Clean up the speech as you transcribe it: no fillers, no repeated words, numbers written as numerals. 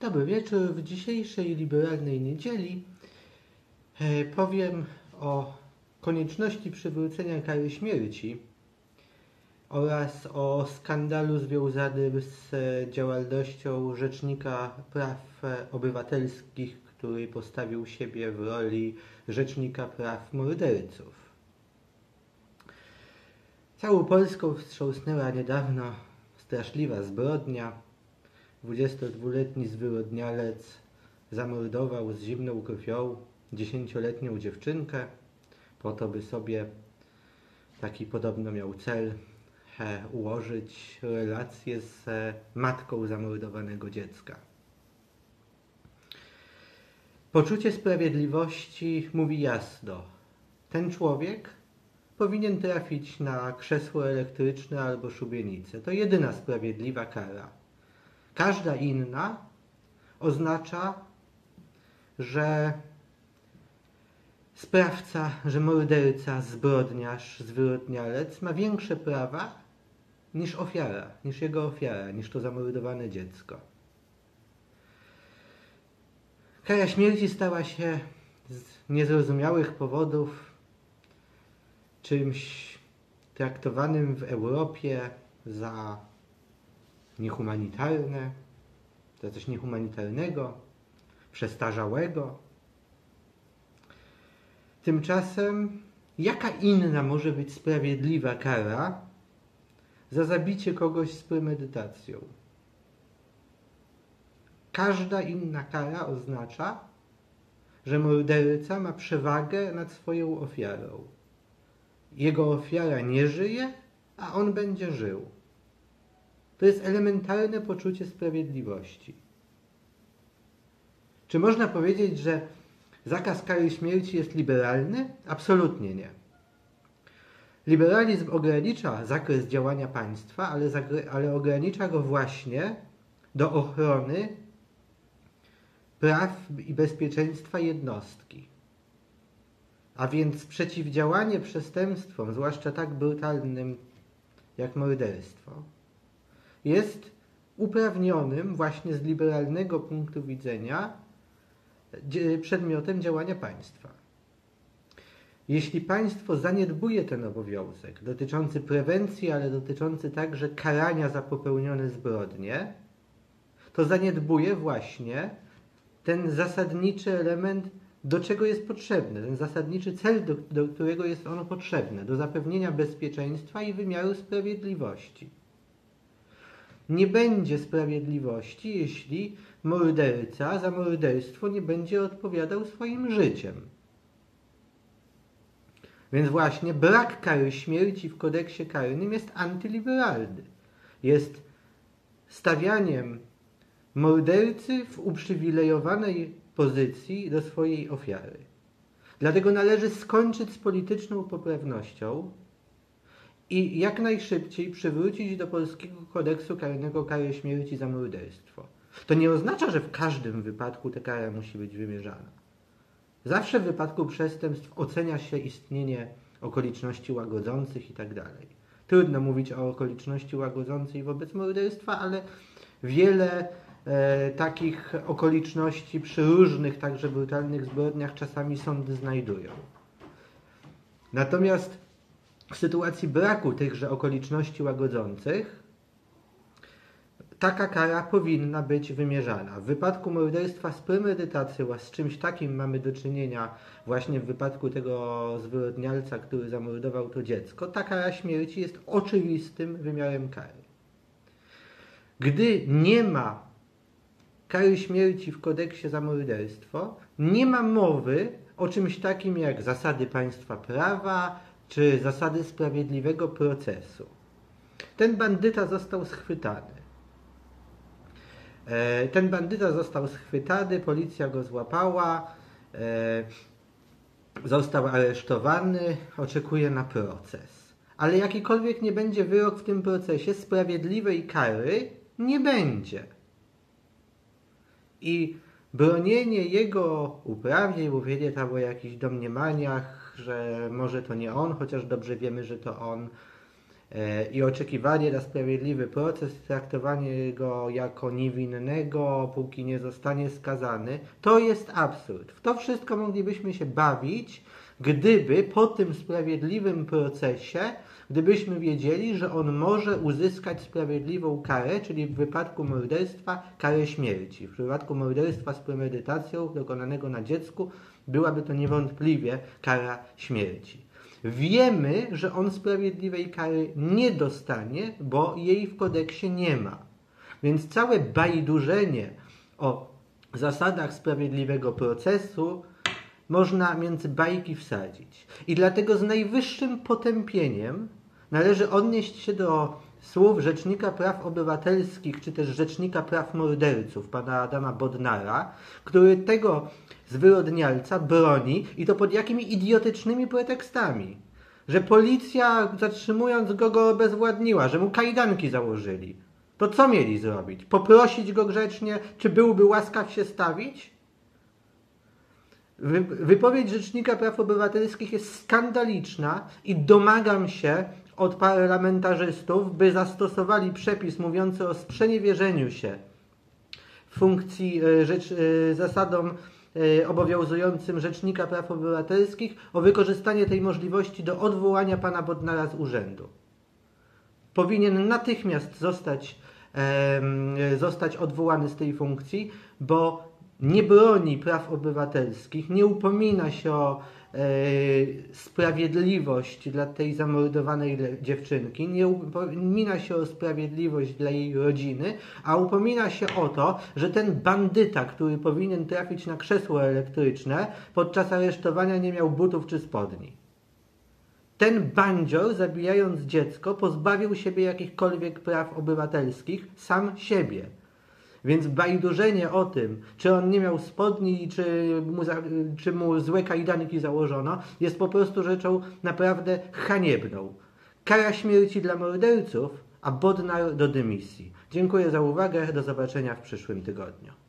Dobry wieczór. W dzisiejszej liberalnej niedzieli powiem o konieczności przywrócenia kary śmierci oraz o skandalu związanym z działalnością Rzecznika Praw Obywatelskich, który postawił siebie w roli Rzecznika Praw Morderców. Całą Polską wstrząsnęła niedawno straszliwa zbrodnia. 22-letni zwyrodnialec zamordował z zimną krwią 10-letnią dziewczynkę po to, by sobie, taki podobno miał cel, ułożyć relację z matką zamordowanego dziecka. Poczucie sprawiedliwości mówi jasno: ten człowiek powinien trafić na krzesło elektryczne albo szubienicę. To jedyna sprawiedliwa kara. Każda inna oznacza, że sprawca, że morderca, zbrodniarz, zwyrodnialec ma większe prawa niż ofiara, niż jego ofiara, niż to zamordowane dziecko. Kara śmierci stała się z niezrozumiałych powodów czymś traktowanym w Europie za niehumanitarne, za coś niehumanitarnego, przestarzałego. Tymczasem jaka inna może być sprawiedliwa kara za zabicie kogoś z premedytacją? Każda inna kara oznacza, że morderca ma przewagę nad swoją ofiarą. Jego ofiara nie żyje, a on będzie żył. To jest elementarne poczucie sprawiedliwości. Czy można powiedzieć, że zakaz kary śmierci jest liberalny? Absolutnie nie. Liberalizm ogranicza zakres działania państwa, ale ogranicza go właśnie do ochrony praw i bezpieczeństwa jednostki. A więc przeciwdziałanie przestępstwom, zwłaszcza tak brutalnym jak morderstwo, jest uprawnionym właśnie z liberalnego punktu widzenia przedmiotem działania państwa. Jeśli państwo zaniedbuje ten obowiązek dotyczący prewencji, ale dotyczący także karania za popełnione zbrodnie, to zaniedbuje właśnie ten zasadniczy element, do czego jest potrzebny, ten zasadniczy cel, do którego jest ono potrzebne, do zapewnienia bezpieczeństwa i wymiaru sprawiedliwości. Nie będzie sprawiedliwości, jeśli morderca za morderstwo nie będzie odpowiadał swoim życiem. Więc właśnie brak kary śmierci w kodeksie karnym jest antyliberalny. Jest stawianiem mordercy w uprzywilejowanej pozycji do swojej ofiary. Dlatego należy skończyć z polityczną poprawnością i jak najszybciej przywrócić do polskiego kodeksu karnego karę śmierci za morderstwo. To nie oznacza, że w każdym wypadku ta kara musi być wymierzana. Zawsze w wypadku przestępstw ocenia się istnienie okoliczności łagodzących itd. Trudno mówić o okoliczności łagodzącej wobec morderstwa, ale wiele takich okoliczności przy różnych, także brutalnych zbrodniach czasami sądy znajdują. Natomiast w sytuacji braku tychże okoliczności łagodzących taka kara powinna być wymierzana. W wypadku morderstwa z premedytacją, a z czymś takim mamy do czynienia właśnie w wypadku tego zwyrodnialca, który zamordował to dziecko, ta kara śmierci jest oczywistym wymiarem kary. Gdy nie ma kary śmierci w kodeksie za morderstwo, nie ma mowy o czymś takim jak zasady państwa prawa czy zasady sprawiedliwego procesu. Ten bandyta został schwytany. Policja go złapała, został aresztowany, oczekuje na proces. Ale jakikolwiek nie będzie wyrok w tym procesie, sprawiedliwej kary nie będzie. I bronienie jego uprawnień, mówienie tam o jakichś domniemaniach, że może to nie on, chociaż dobrze wiemy, że to on, i oczekiwanie na sprawiedliwy proces, traktowanie go jako niewinnego, póki nie zostanie skazany, to jest absurd. W to wszystko moglibyśmy się bawić, gdyby po tym sprawiedliwym procesie, gdybyśmy wiedzieli, że on może uzyskać sprawiedliwą karę, czyli w wypadku morderstwa karę śmierci. W przypadku morderstwa z premedytacją dokonanego na dziecku byłaby to niewątpliwie kara śmierci. Wiemy, że on sprawiedliwej kary nie dostanie, bo jej w kodeksie nie ma. Więc całe bajdurzenie o zasadach sprawiedliwego procesu można między bajki wsadzić. I dlatego z najwyższym potępieniem należy odnieść się do słów Rzecznika Praw Obywatelskich, czy też Rzecznika Praw Morderców, pana Adama Bodnara, który tego zwyrodnialca broni i to pod jakimi idiotycznymi pretekstami. Że policja, zatrzymując go obezwładniła, że mu kajdanki założyli. To co mieli zrobić? Poprosić go grzecznie, czy byłby łaskaw się stawić? Wypowiedź Rzecznika Praw Obywatelskich jest skandaliczna i domagam się od parlamentarzystów, by zastosowali przepis mówiący o sprzeniewierzeniu się funkcji zasadom obowiązującym Rzecznika Praw Obywatelskich o wykorzystanie tej możliwości do odwołania pana Bodnara z urzędu. Powinien natychmiast zostać odwołany z tej funkcji, bo nie broni praw obywatelskich, nie upomina się o sprawiedliwość dla tej zamordowanej dziewczynki, nie upomina się o sprawiedliwość dla jej rodziny, a upomina się o to, że ten bandyta, który powinien trafić na krzesło elektryczne, podczas aresztowania nie miał butów czy spodni. Ten bandzior, zabijając dziecko, pozbawił siebie jakichkolwiek praw obywatelskich, sam siebie. Więc bajdurzenie o tym, czy on nie miał spodni, czy mu złe kajdanki założono, jest po prostu rzeczą naprawdę haniebną. Kara śmierci dla morderców, a Bodnar do dymisji. Dziękuję za uwagę, do zobaczenia w przyszłym tygodniu.